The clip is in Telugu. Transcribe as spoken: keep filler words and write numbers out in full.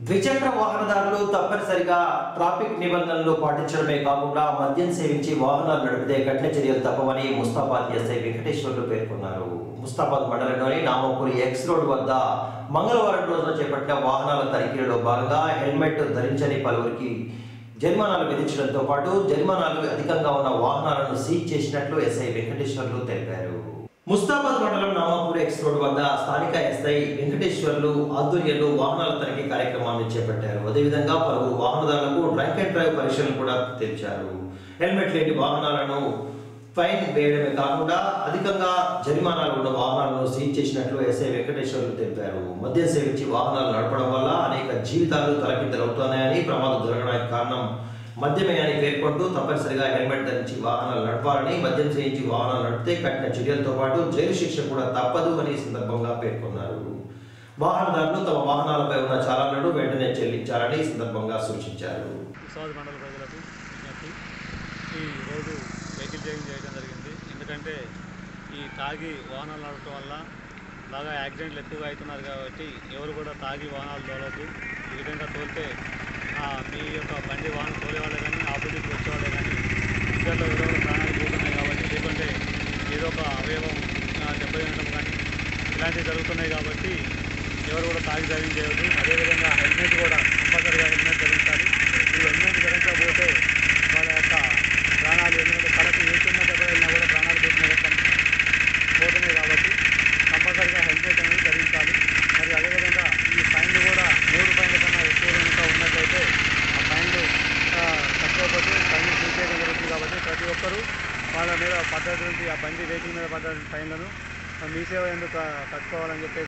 ద్విచక్ర వాహనదారులు తప్పనిసరిగా ట్రాఫిక్ నిబంధనలు పాటించడమే కాకుండా మద్యం సేవించి వాహనాలు నడిపితే కఠిన చర్యలు తప్పవని ముస్తాబాద్ ఎస్ఐ వెంకటేశ్వర్లు పేర్కొన్నారు. ముస్తాబాద్ మండలంలోని నామపూరి ఎక్స్ రోడ్ వద్ద మంగళవారం రోజున చేపట్టిన వాహనాల తనిఖీలలో భాగంగా హెల్మెట్ ధరించని పలువురికి జరిమానాలు విధించడంతో పాటు జరిమానాలు అధికంగా ఉన్న వాహనాలను సీజ్ చేసినట్లు ఎస్ఐ వెంకటేశ్వర్లు తెలిపారు. ముస్తాబాద్ మండలం నామాపూర్ ఎక్స్ రోడ్ వద్ద స్థానిక ఎస్ఐ వెంకటేశ్వర్లు ఆధ్వర్యంలో వాహనాల తనిఖీ కార్యక్రమాన్ని చేపట్టారు. అదేవిధంగా పలువురు వాహనదారులకు డ్రంక్ అండ్ డ్రైవ్ పరీక్షలు కూడా తెచ్చారు. హెల్మెట్ లేని వాహనాలను ఫైన్ వేయడమే కాకుండా అధికంగా జరిమానాలు ఉన్న వాహనాలను సీజ్ చేసినట్లు ఎస్ఐ వెంకటేశ్వర్లు తెలిపారు. మద్యం సేవించి వాహనాలు నడపడం వల్ల అనేక జీవితాలు తలకిందలవుతున్నాయని, ప్రమాదం జరగడానికి కారణం మద్యమే అని పేర్కొంటూ తప్పనిసరిగా హెల్మెట్ ధరించి వాహనాలు నడపాలని, మద్యం సేవించి వాహనాలు నడిపితే కఠిన చర్యలతో పాటు జైలు శిక్ష కూడా తప్పదు అని సందర్భంగా పేర్కొన్నారు. వాహనదారులు తమ వాహనాలపై ఉన్న చాలాలను వెంటనే చెల్లించాలని సందర్భంగా సూచించారు. మండల ప్రజలకు ఈ రోజు వెహికల్ చెకింగ్ చేయడం జరిగింది. ఎందుకంటే ఈ తాగి వాహనాలు నడపడం వల్ల బాగా యాక్సిడెంట్లు ఎక్కువగా అవుతున్నారు కాబట్టి ఎవరు కూడా తాగి వాహనాలు తోలవద్దు. ఈ విధంగా తోలితే మీ యొక్క బండి వాహనం తోలేవాళ్ళే కానీ ఆపోజిట్ వచ్చేవాళ్ళే కానీ ఇద్దరిలో ఏదో ఒక ప్రాణాలు పోతున్నాయి కాబట్టి, లేకుంటే ఏదో ఒక అవయవం దెబ్బతినడం కానీ ఇలాంటివి జరుగుతున్నాయి కాబట్టి ఎవరు కూడా తాగి డ్రైవింగ్ చేయవద్దు. అదేవిధంగా హెల్మెట్ కూడా కంపల్సరీగా హెల్మెట్ ధరించాలి. ఈ హెల్మెట్ ధరించకపోతే వాళ్ళ యొక్క ప్రాణాలు, ఎందుకంటే కళకు ఏ చిన్న దెబ్బ వెళ్ళినా కూడా ప్రాణాలు పోతున్నాయి పోతున్నాయి కాబట్టి కంపల్సరీగా హెల్మెట్ అనేది ధరించాలి. మరి అదేవిధంగా ఈ ఫైన్లు కూడా మూడు ఫైన్ల కన్నా ఎక్కువ కనుక ఉన్నట్లయితే ఆ ఫైన్లు తక్కువపోతే ఫైన్లు సీజ్ చేయడం జరుగుతుంది. కాబట్టి ప్రతి ఒక్కరూ వాళ్ళ మీద పడ్డటువంటి ఆ బండి వెహికల్ మీద పడ్డ ఫైన్లను మీ సేవ ఎందుకు కట్టుకోవాలని చెప్పేసి